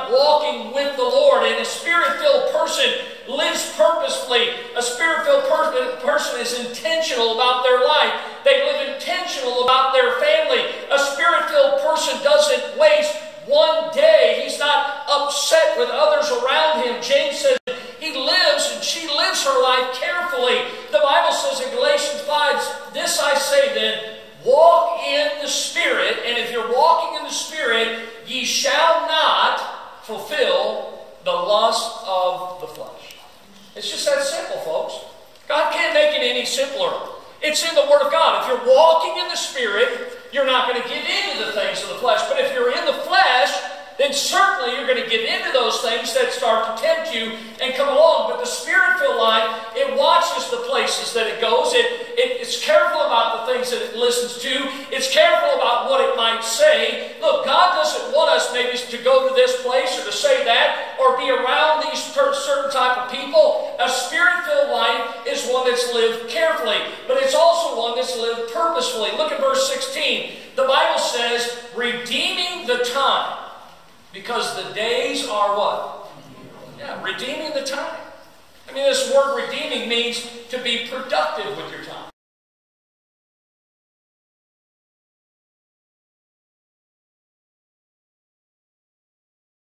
about walking with the Lord. And a Spirit-filled person lives purposefully. A Spirit-filled person is intentional about their life. They live intentional about their family. A Spirit-filled person doesn't waste one day. He's not upset with others around him. James says he lives and she lives her life carefully. The Bible says in Galatians 5, this I say then, walk in the Spirit, and if you're walking in the Spirit, ye shall not fulfill the lust of the flesh. It's just that simple, folks. God can't make it any simpler. It's in the Word of God. If you're walking in the Spirit, you're not going to give into the things of the flesh. But if you're in the flesh, then certainly you're going to give into those things that start to tempt you and come along. But the Spirit-filled life, it watches the places that it goes. It's careful about the things that it listens to. It's careful about what it might say. Look, God doesn't want us maybe to go to this place or to say that or be around these certain type of people. A Spirit-filled life is one that's lived carefully, but it's also one that's lived purposefully. Look at verse 16. The Bible says, redeeming the time. Because the days are what? Yeah, redeeming the time. I mean, this word redeeming means to be productive with your time.